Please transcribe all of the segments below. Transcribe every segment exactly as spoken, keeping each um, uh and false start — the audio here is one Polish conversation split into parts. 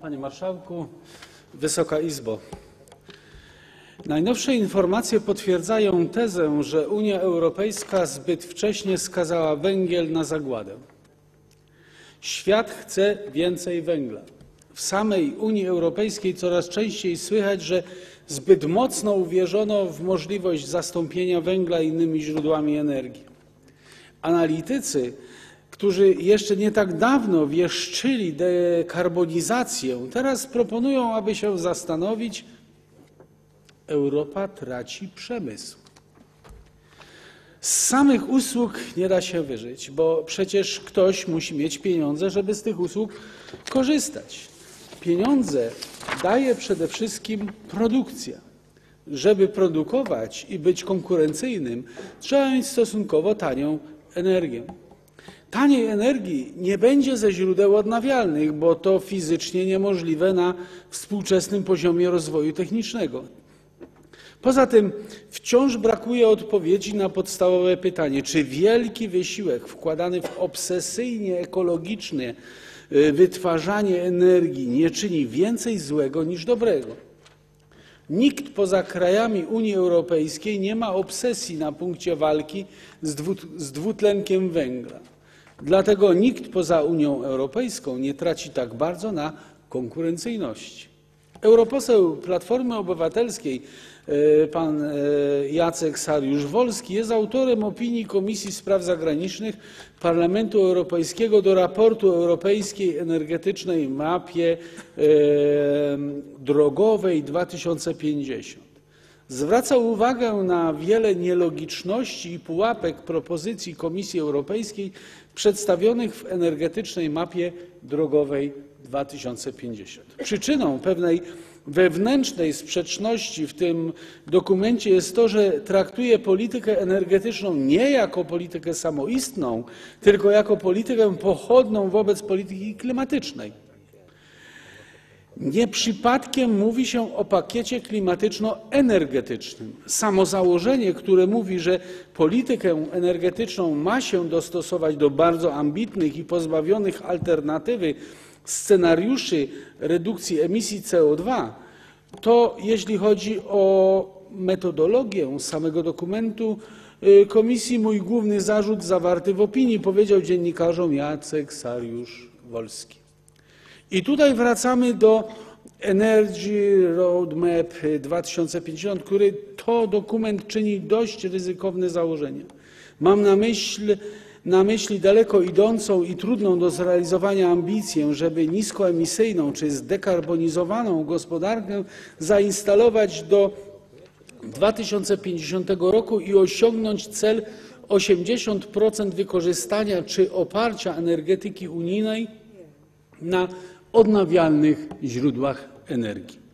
Panie Marszałku, Wysoka Izbo! Najnowsze informacje potwierdzają tezę, że Unia Europejska zbyt wcześnie skazała węgiel na zagładę. Świat chce więcej węgla. W samej Unii Europejskiej coraz częściej słychać, że zbyt mocno uwierzono w możliwość zastąpienia węgla innymi źródłami energii. Analitycy, którzy jeszcze nie tak dawno wieszczyli dekarbonizację, teraz proponują, aby się zastanowić: Europa traci przemysł. Z samych usług nie da się wyżyć, bo przecież ktoś musi mieć pieniądze, żeby z tych usług korzystać. Pieniądze daje przede wszystkim produkcja. Żeby produkować i być konkurencyjnym, trzeba mieć stosunkowo tanią energię. Taniej energii nie będzie ze źródeł odnawialnych, bo to fizycznie niemożliwe na współczesnym poziomie rozwoju technicznego. Poza tym wciąż brakuje odpowiedzi na podstawowe pytanie, czy wielki wysiłek wkładany w obsesyjnie ekologiczne wytwarzanie energii nie czyni więcej złego niż dobrego. Nikt poza krajami Unii Europejskiej nie ma obsesji na punkcie walki z dwutlenkiem węgla. Dlatego nikt poza Unią Europejską nie traci tak bardzo na konkurencyjności. Europoseł Platformy Obywatelskiej pan Jacek Saryusz-Wolski jest autorem opinii Komisji Spraw Zagranicznych Parlamentu Europejskiego do raportu o Europejskiej Energetycznej Mapie Drogowej dwa tysiące pięćdziesiąt. Zwraca uwagę na wiele nielogiczności i pułapek propozycji Komisji Europejskiej przedstawionych w Energetycznej Mapie Drogowej dwa tysiące pięćdziesiąt. Przyczyną pewnej wewnętrznej sprzeczności w tym dokumencie jest to, że traktuje politykę energetyczną nie jako politykę samoistną, tylko jako politykę pochodną wobec polityki klimatycznej. Nie przypadkiem mówi się o pakiecie klimatyczno-energetycznym. Samo założenie, które mówi, że politykę energetyczną ma się dostosować do bardzo ambitnych i pozbawionych alternatywy scenariuszy redukcji emisji C O dwa, to jeśli chodzi o metodologię samego dokumentu Komisji, mój główny zarzut zawarty w opinii, powiedział dziennikarzom Jacek Saryusz-Wolski. I tutaj wracamy do Energy Roadmap dwa tysiące pięćdziesiąt, który to dokument czyni dość ryzykowne założenia. Mam na myśl na myśli daleko idącą i trudną do zrealizowania ambicję, żeby niskoemisyjną czy zdekarbonizowaną gospodarkę zainstalować do dwa tysiące pięćdziesiątego roku i osiągnąć cel osiemdziesiąt procent wykorzystania czy oparcia energetyki unijnej na odnawialnych źródłach energii.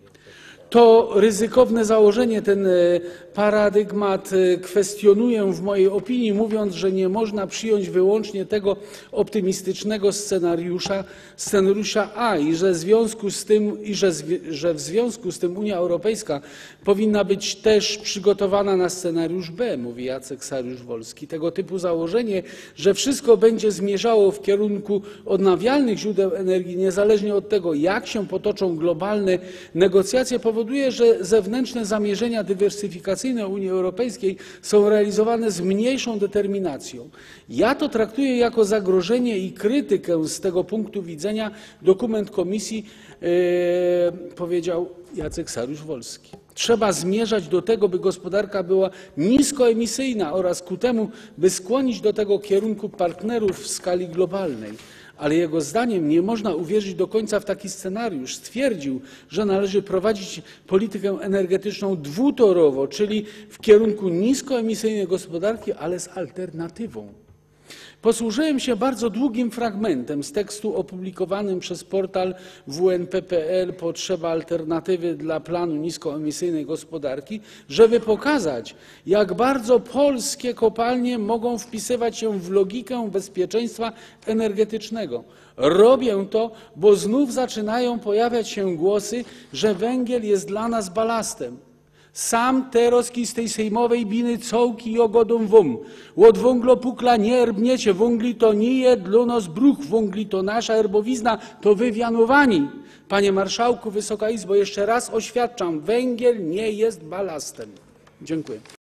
To ryzykowne założenie, ten paradygmat kwestionuję w mojej opinii, mówiąc, że nie można przyjąć wyłącznie tego optymistycznego scenariusza, scenariusza A i że w związku z tym, i że, że w związku z tym Unia Europejska powinna być też przygotowana na scenariusz B, mówi Jacek Saryusz-Wolski. Tego typu założenie, że wszystko będzie zmierzało w kierunku odnawialnych źródeł energii, niezależnie od tego, jak się potoczą globalne negocjacje, powoduje, powoduje, że zewnętrzne zamierzenia dywersyfikacyjne Unii Europejskiej są realizowane z mniejszą determinacją. Ja to traktuję jako zagrożenie i krytykę z tego punktu widzenia. Dokument Komisji, yy, powiedział Jacek Saryusz-Wolski. Trzeba zmierzać do tego, by gospodarka była niskoemisyjna oraz ku temu, by skłonić do tego kierunku partnerów w skali globalnej. Ale jego zdaniem nie można uwierzyć do końca w taki scenariusz. Stwierdził, że należy prowadzić politykę energetyczną dwutorowo, czyli w kierunku niskoemisyjnej gospodarki, ale z alternatywą. Posłużyłem się bardzo długim fragmentem z tekstu opublikowanym przez portal w n p kropka p l Potrzeba alternatywy dla planu niskoemisyjnej gospodarki, żeby pokazać, jak bardzo polskie kopalnie mogą wpisywać się w logikę bezpieczeństwa energetycznego. Robię to, bo znów zaczynają pojawiać się głosy, że węgiel jest dla nas balastem. Sam teroski z tej sejmowej biny cołki i ogodą wum. Od wąglopukla nie erbniecie, wągli to nie je dla nas bruch, wągli to nasza erbowizna, to wywianowani. Panie Marszałku, Wysoka Izbo, jeszcze raz oświadczam, węgiel nie jest balastem. Dziękuję.